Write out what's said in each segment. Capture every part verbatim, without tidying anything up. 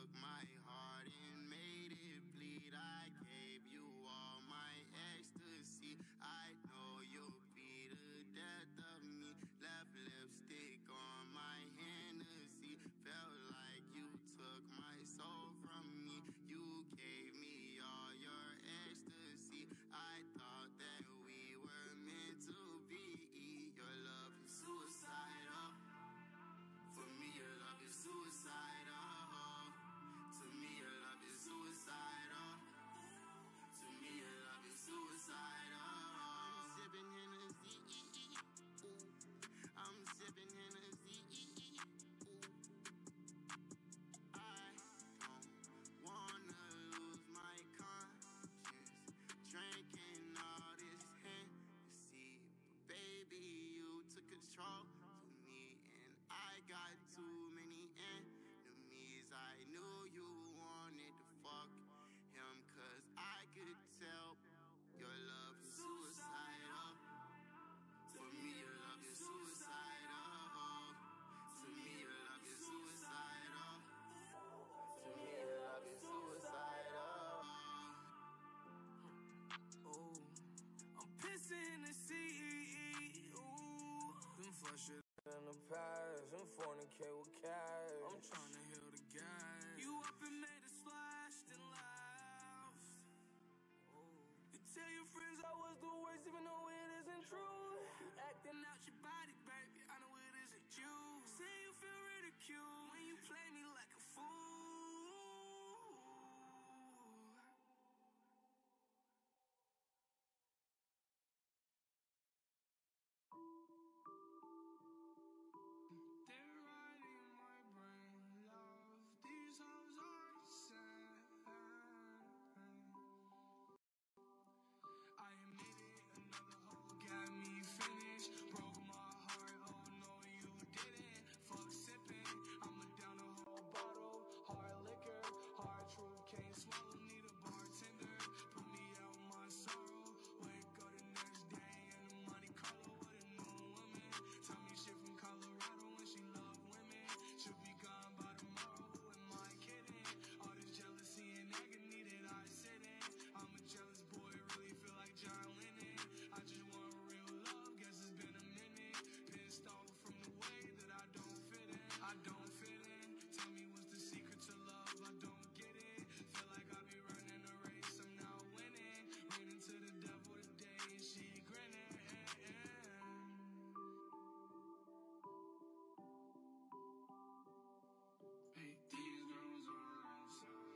took my heart and made it bleed. I gave you all my ecstasy. I know you'll be the death of me. Left lipstick on my Hennessy. Felt like you took my soul from me. You gave me all your ecstasy. I thought that we were meant to be. Your love is suicidal. For me, your love is suicidal. To me, your love is suicidal. To me, your love is suicidal. I'm sipping Hennessy. Ooh. I'm sipping Hennessy. Ooh. I don't wanna lose my conscience drinking all this Hennessy. But baby, you took control of me, and I got too many enemies. I knew you wanted to fuck him, cause I could tell your love is suicidal. For me, your love is suicidal. To me, your love is suicidal. To me, your love is suicidal. Oh, I'm pissing in the sea. Ooh, them flush it in the past and fornicate with cash. I'm trying to heal the game. You up and made a splash, then laughed. You tell your friends I was the worst, even though it isn't true. You acting out your body, baby, I know it isn't you. Say you feel ridiculed when you play me like a fool. They're right in my brain, love. These hoes are sad. I admit it, another hoe got me finished. Broke my heart, oh no you didn't. Fuck sipping, I'ma down a whole bottle. Hard liquor, hard truth, can't swallow, need a bartender. Put me out my sorrow. Wake up the next day in the Monte Carlo with a new woman. Tell me shit from Colorado when she love women. Should be gone by tomorrow, who am I kidding? All this jealousy and agony that I sit in. I'm a jealous boy, really feel like John Lennon. I just want real love, guess it's been a minute. Pissed off from the way that I don't fit in. I don't fit in. Tell me what's the secret to love, I don't get it. Feel like I be running a race, I'm not winning. Ran into the devil today and she grinning. Hey, these girls are inside.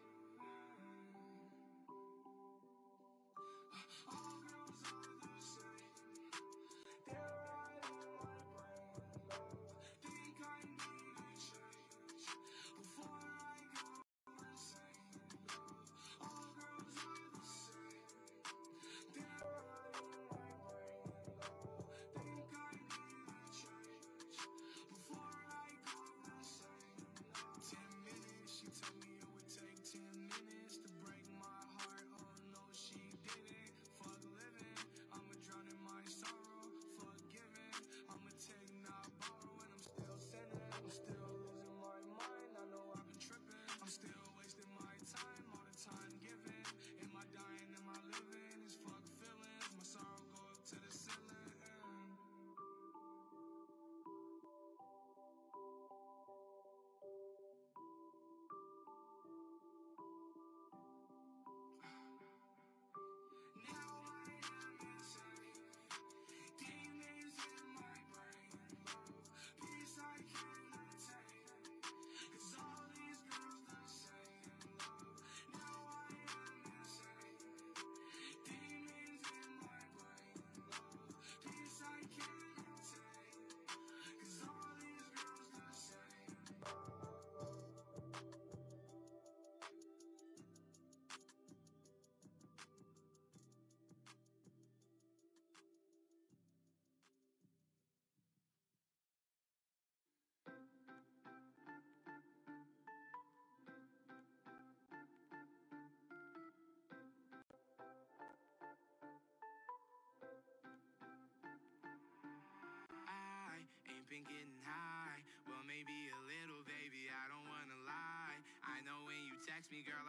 All girls are the same. They're right in my brain, love. Think I need a change before I go insane, love. All girls are the same. They're right in my brain, love. Think I need a change before I go insane, love. Ten minutes, she told me it would take ten minutes to break my heart. Oh no, she didn't. Fuck living, I'ma drown in my sorrow. Fuck giving, I'ma take, not borrow, and I'm still sinning. I'm still losing my mind, I know I've been tripping. I'm still wasting my time, all the time given. Am I dying, am I living? These fuck feelings, my sorrow go up to the ceiling. Now I am insane. Demons in my brain, love. Peace I can't attain. Cause all these girls the same, love. Now I am insane. Demons in my brain, love. Peace I can't attain. Cause all these girls the same. I ain't been getting high. Well, maybe a little, baby, I don't wanna lie. I know when you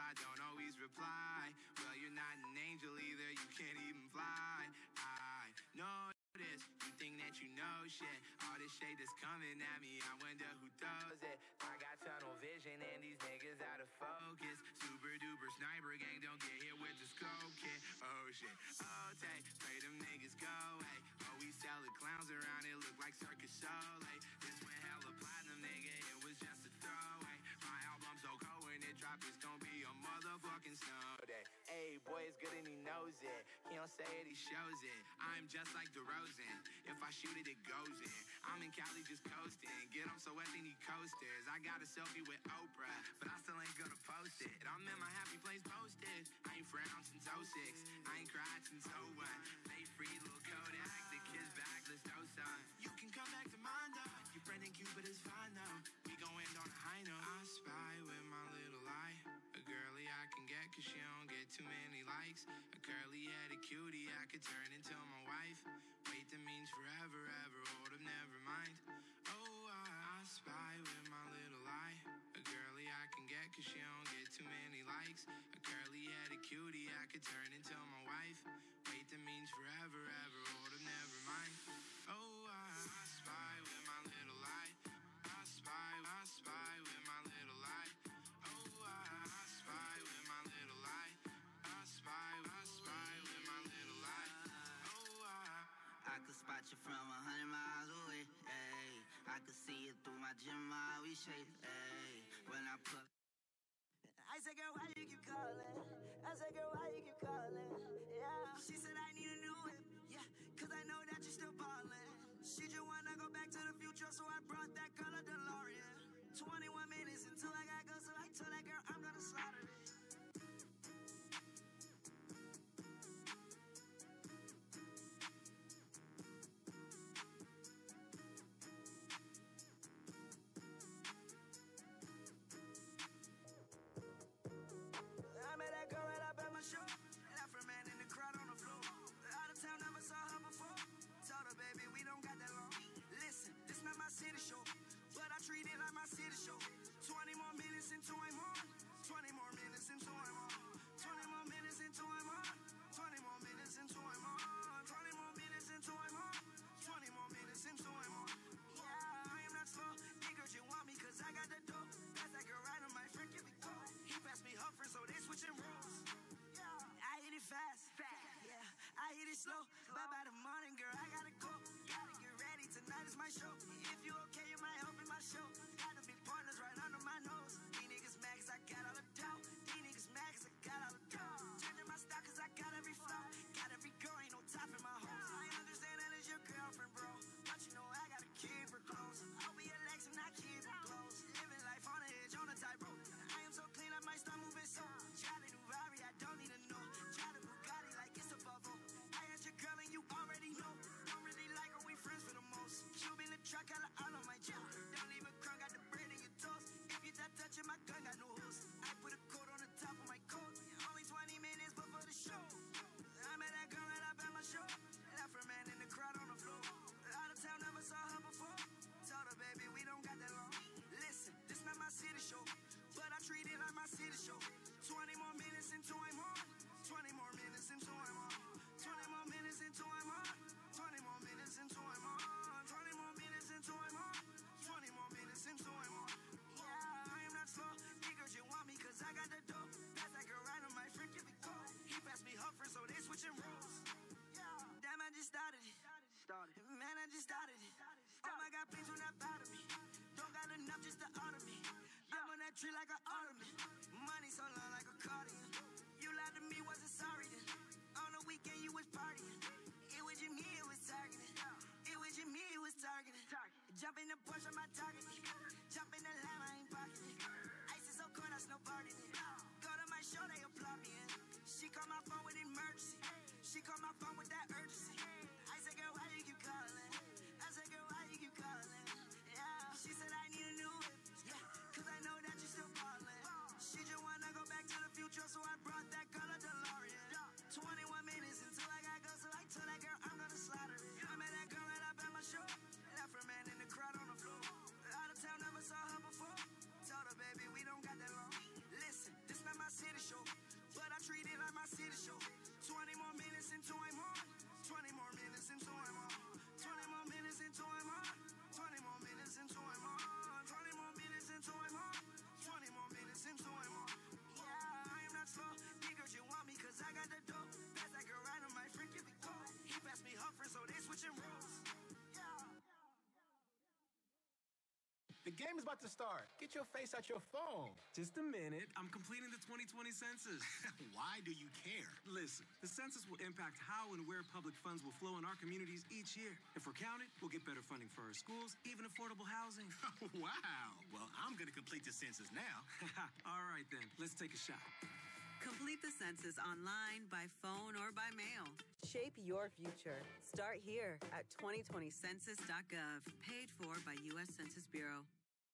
I don't always reply. Well, you're not an angel either, you can't even fly. I know this, you think that you know shit. All this shade that's coming at me, I wonder who throws it. I got tunnel vision and these niggas out of focus. Super duper sniper gang, don't get hit with the scope kit. Oh shit, oh take, pray them niggas go away. Oh, we selling clowns around, it look like Circus Soleil. This went hella platinum, nigga, it was just a throwaway. My album so cold when it drop, it's gonna be a motherfucking snow day. Hey, boy, it's good and he knows it. He don't say it, he shows it. I'm just like DeRozan. If I shoot it, it goes in. I'm in Cali just coasting. Get him so wet, they need coasters. I got a selfie with Oprah, but I still ain't gonna post it. I'm in my happy place posted. I ain't frowned since oh six. I ain't cried since oh one. They free little Kodak. The kids back, let's go son. You can come back to mine though. Your friend in Cupid is fine though. We gon' end on a high note. I spy with my little eye. A girly I can get cause she don't get too many likes. A curly headed cutie I could turn into my wife. Wait, that means forever, ever. Hold up, never mind. Oh, I, I spy with my little eye. A girly I can get cause she don't get too many likes. A curly headed cutie I could turn into my wife. Wait, that means forever, ever. Hold up, never mind. Oh, I, I spy with my little eye. I spy, I spy with my little eye. Oh, I, I spy with my little eye. I spy, I spy with my little eye. Oh, I. I could spot you from a hundred miles away, ayy. I could see it through my gym, my we shape, ayy. When I put I said, girl, why you keep calling? I said, girl, why you keep calling? Yeah. She said, I need a new whip. Yeah, cause I know that you're still ballin'. She just wanna go back to the future, so I brought that color DeLorean. twenty-one minutes until I got go, so I told that girl I'm gonna slaughter it. I met that girl right up at my show. Left her man in the crowd on the floor. Out of town, never saw her before. Told her, baby, we don't got that long. Listen, this not my city show, but I treat it like my city show. game is about to start. Get your face out your phone. Just a minute. I'm completing the twenty twenty census. Why do you care? Listen, the census will impact how and where public funds will flow in our communities each year. If we're counted, we'll get better funding for our schools, even affordable housing. Wow. Well, I'm going to complete the census now. All right, then. Let's take a shot. Complete the census online, by phone, or by mail. Shape your future. Start here at twenty twenty census dot gov. Paid for by U S Census Bureau.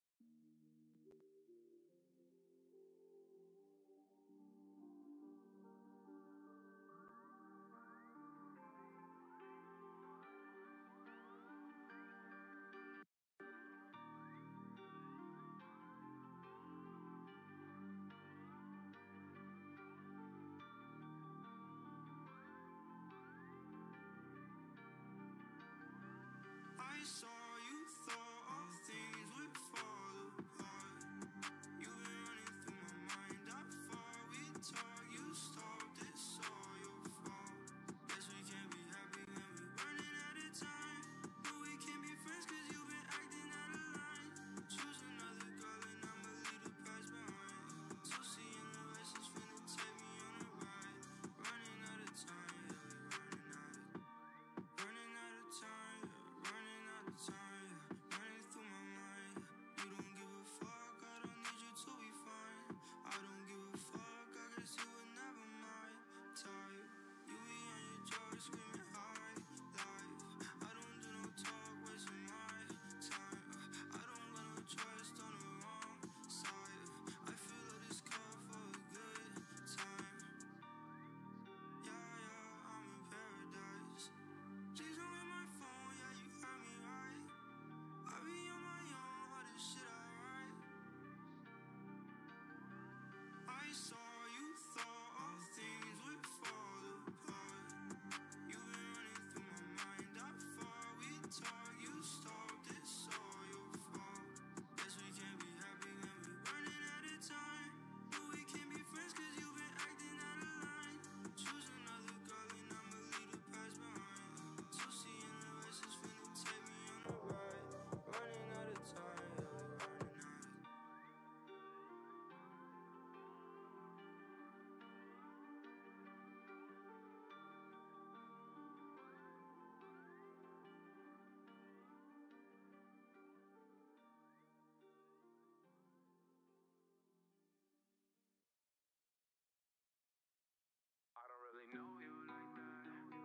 I saw you thought all things would fall apart. You've been running through my mind. I thought we'd talk. You stopped. It's all your fault. Guess we can't be happy when we running out of time. But we can't be friends 'cause you've been acting out of line. Choose another girl and I'ma leave the past behind. So seeing the lessons finna take me on a ride. Running out of time, yeah, we running out of running out of time, yeah, running out of time, yeah, running through my mind. You don't give a fuck, I don't need you to be fine. I don't give a fuck, I guess you were never my type. You be on your joy screaming high life. I don't do no talk, wasting my time. I don't got no trust on the wrong side. I fill up this cup for a good time. Yeah, yeah, I'm in paradise. Please don't hit my phone, yeah, you heard me right. I be on my own, all this shit I write. I saw you thought all things would fall apart. You've been running through my mind. I thought we'd talk. You stopped. It's all your fault. Guess we can't be happy when we running out of time. But we can't be friends 'cause you've been acting out of line. Choose another girl and I'ma leave the past behind. So seeing the lessons finna take me on a ride. Running out of time, yeah, we running out of I don't really know you like that.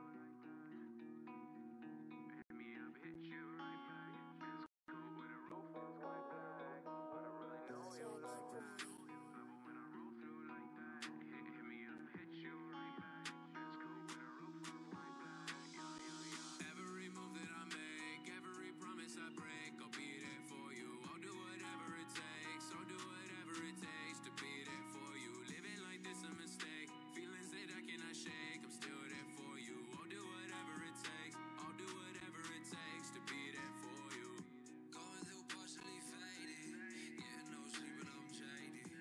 Hit me up, hit you right back. It's cool when a roll falls like that. I don't really know you like that. Love it when I roll through like that. Hit, hit me up, hit you right back. It's cool when a roll falls like that. Yeah, yeah, yeah. Every move that I make, every promise I break, I'll be there for you. I'll do whatever it takes. I'll do whatever it takes to be there for you. Living like this a mistake. Feelings that I cannot shake. I'm still there for you. I'll do whatever it takes. I'll do whatever it takes to be there for you. Going through partially faded. Getting no sleep and I'm jaded.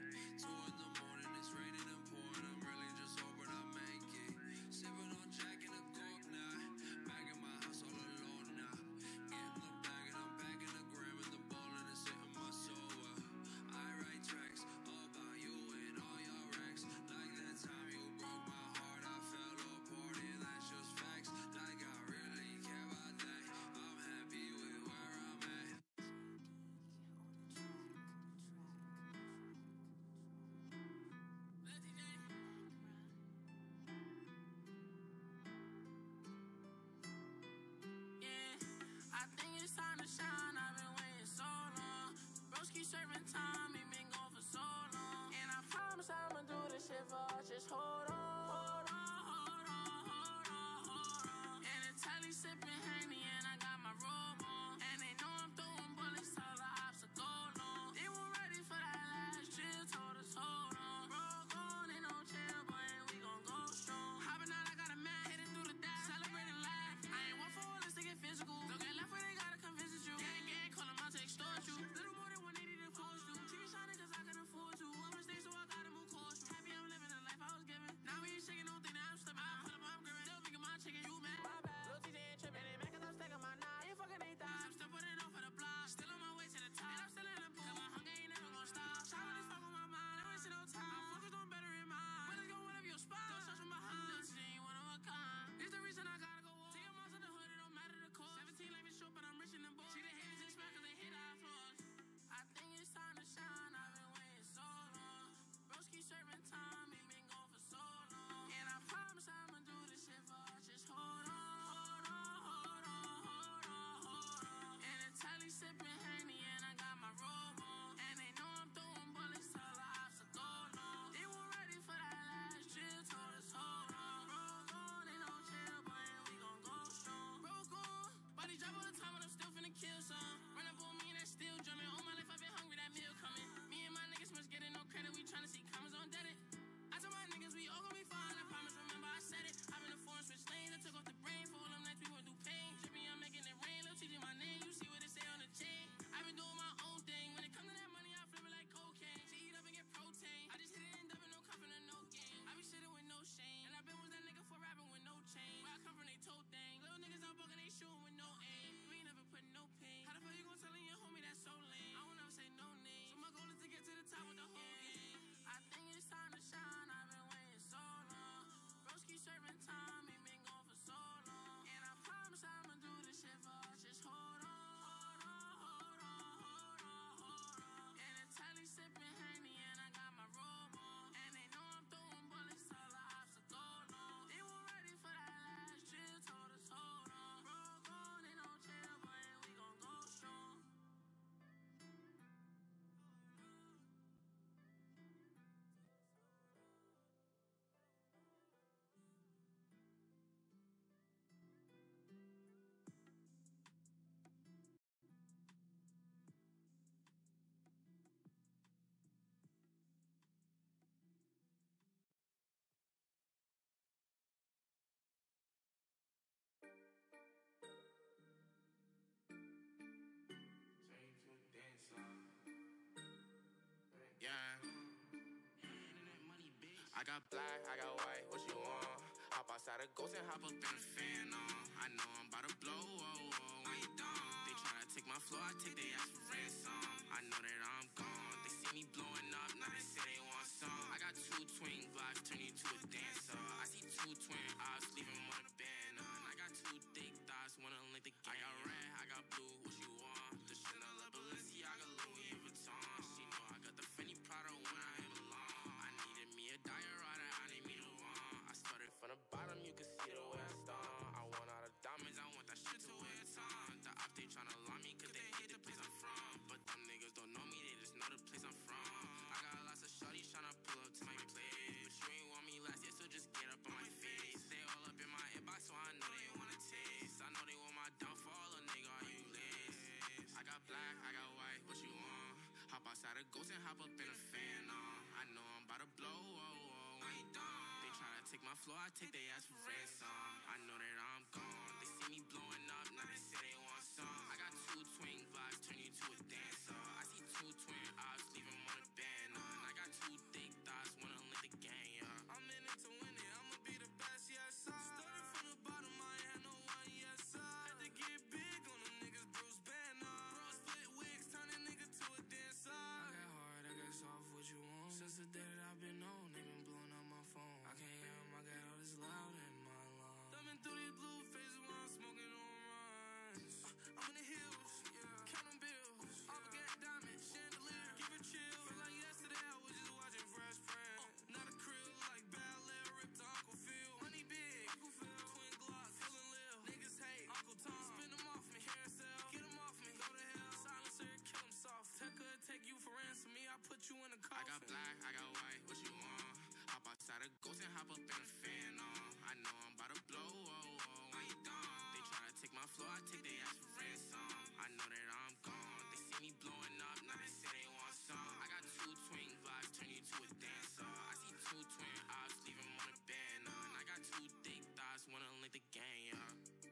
I got black, I got white, what you want? Hop outside a ghost and hop up in a fan on. I know I'm about to blow, oh, oh, I ain't done. They tryna take my floor, I take their ass for ransom. I know that I'm gone. They see me blowing up, now they say they want some. I got two twin glocks, turn you to a dancer. I see two twin eyes, leave them on a banner. And I got two thick thighs, wanna link the gang. I got red, I got blue, what you want? The Chanel, Balenciaga, Louis Vuitton. She know I got the Fendi Prada when I ain't belong. I needed me a diorama, I need me the one. I started from the bottom, you can see the way I start. I want all the diamonds, I want that shit to wear a ton. The op, they tryna lie me, cause they hate the place I'm from. But them niggas don't know me, they just know the place I'm from. I got lots of shorties tryna pull up to my place. But you ain't want me last year, so just get up on my face. They all up in my inbox, so I know they wanna taste. I know they want my downfall, a nigga, are you lace? I got black, I got white, what you want? Hop outside a ghost and hop up in a fan on. I know I'm about to blow, oh, oh, I ain't done. They tryna take my floor, I take their ass for ransom. I know that I'm gone. They see me blowing up, now they say they want some. I got two twin glocks, turn you to a dancer. I see two twin eyes, leave them on a banner. And I got two thick thighs, wanna link the gang, yeah. I'm in it to win it, I'ma be the best, yes, I. Started from the bottom, I ain't had no one, yes, I. Had to get big on them niggas, Bruce Banner. Bro, split wigs, turn a nigga to a dancer. I got hard, I got soft, what you want? Since the day that I've been on, they been blowing up my phone. I can't hear 'em, I got all this loud in my lungs. Thumbing through these blue faces while I'm smoking on runs. Uh, I'm in the hills, yeah, counting bills. All forget diamonds, chandelier, give it chill. Feel like yesterday I was just watching Fresh Prince. Uh, not a krill, like Bel-Air, ripped to Uncle Phil. Money big, Uncle Phil, twin glocks, feeling lil. Niggas hate, Uncle Tom, spin them off me, carousel, get them off me, go to hell. Silencer, kill them soft. Tucker, take you for ransom, me, I put you in a coffin. I got black, I got white, what you want? Hop outside a ghost and hop up in a fan on. I know I'm about to blow, oh, oh, I ain't done. They tryna take my floor, I take their ass for ransom. I know that I'm gone. They see me blowing up, now they say they want some. I got two twin glocks, turn you to a dancer. I see two twin eyes, leave them on a banner. And I got two thick thighs, wanna link the gang, yeah.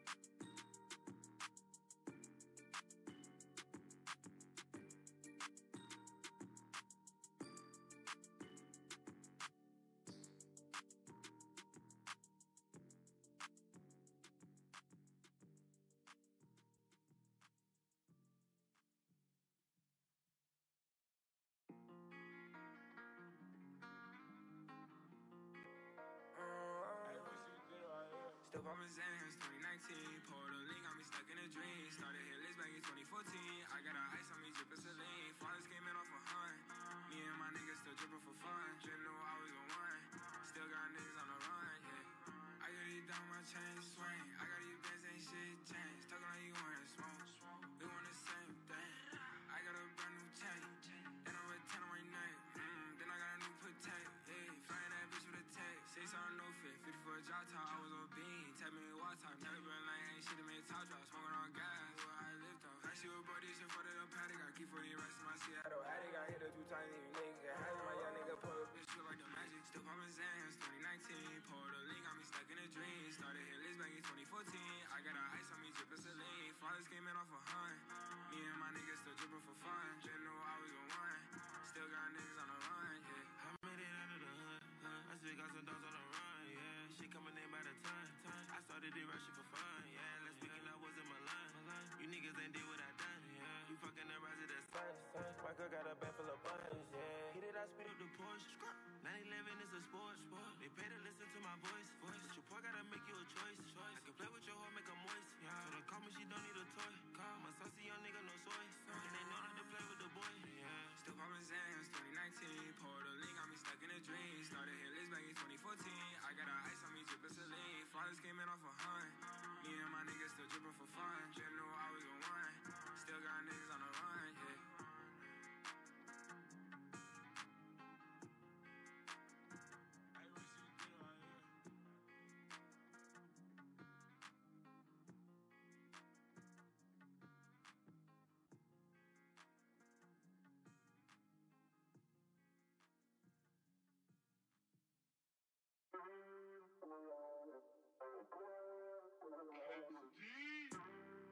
Still poppin' Zans, twenty nineteen. Poured a link, got me stuck in a dream. Started hitless back in twenty fourteen. I got a ice on me, drippin' saline. Fathers came in off a hunt. Me and my niggas still drippin' for fun. Didn't know I was the one. Still got niggas on the run, yeah. I got these down my chain swing. I got these bands, ain't shit changed. Talkin' like you wanna smoke. We want the same thing. I got a brand new chain. Then I'm a ten on my neck. Mm, then I got a new potato. Yeah, flying that bitch with a tag. Say something no fit. fifty for a drop top. I was on bean. Tell me what time. Never been like ain't shit to make top drop. Smoking on gas. Where I lived on. I see what bro this in front of the paddock. I keep forty rest in my Seattle attic. I hit her two times. Even niggas get high. My young nigga pull up. Bitch feel like the magic. Still poppin' Zans. twenty nineteen. Poured a link. Got me stuck in a dream. Started hitless back in twenty fourteen. I got a ice on me. Drippin' saline. Fathers came in off a hunt. Me and my niggas still drippin' for fun. Didn't know I was the one. Still got niggas on the run. Yeah. I made it out of the hood. hood. I still got some dogs on the run. Yeah, shit coming in by the ton. ton. I started it rushing for fun. Yeah, last weekend I was in Milan. You niggas ain't did what I done. Yeah, you fucking the rise of that sun. sun. My girl got a bag full of buns. Yeah, hit it, I speed up the Porsche. nine eleven is a sport. sport. They pay to listen to my voice. voice. But your boy gotta make you a choice. choice. I can play with your heart, make her moist. Yeah. So they call me, she don't need a toy. Call my saucy young nigga, no soy. And they know not to play with the boy. Yeah. Still poppin' Zans, twenty nineteen. Poured a link, got me stuck in a dream. Started hitless back in twenty fourteen. I got a ice on me, drippin' saline. Fathers came in off a hunt. Me and my niggas still drippin' for fun. Didn't know I was the one. Still got niggas on the run, yeah. G.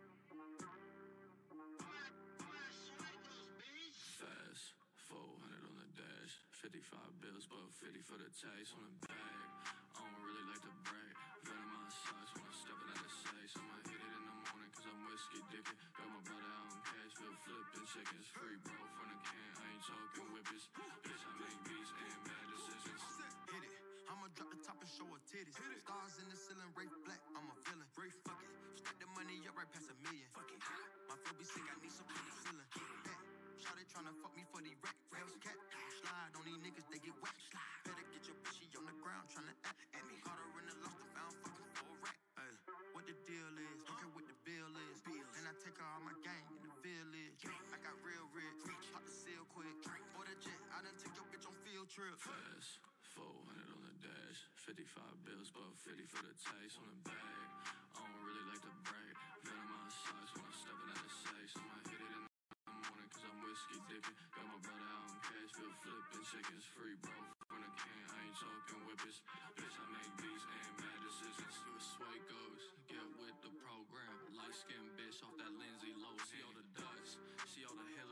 fifty-five bills, but fifty for the taste on the bag. I don't really like to brag. Venom my socks when I'm stepping out of safe. I'ma hit it in the morning cause I'm whiskey dickin'. Got my brother out in Cashville flipping chickens. Free bro from the can, I ain't talking whippers. Bitch, I make beats and bad decisions. Hit it, I'ma drop the top and show her titties. Stars in the ceiling, Ray Black, I'm a villain. Ray fuck it, stack the money up right past a million. Fuck it, my flow be sick, I need some penicillin. Hey, shawty tryna fuck me for the rack. Rails cat, slide on these niggas, they get whacked. Better get your bitch, she on the ground tryna act at me. Caught her in the loft and found fucking for a rack. Hey, what the deal is, don't care what the bill is. And I take her all my gang in the village. I got real rich, pop the seal quick. Order jet, I done take your bitch on field trip. Fast, four hundred on the dash. fifty-five bills, but fifty for the taste on the bag. I don't really like to brag. Venom my socks when I'm stepping out of safe. I'ma hit it in the morning cause I'm whiskey dickin'. Got my brother out in Cashville flipping chickens. Free bro from the can, I ain't talking whippers. Bitch, I make beats and bad decisions. You a sway goes, get with the program. Light skin bitch off that Lindsay Low. See all the dust, see all the hell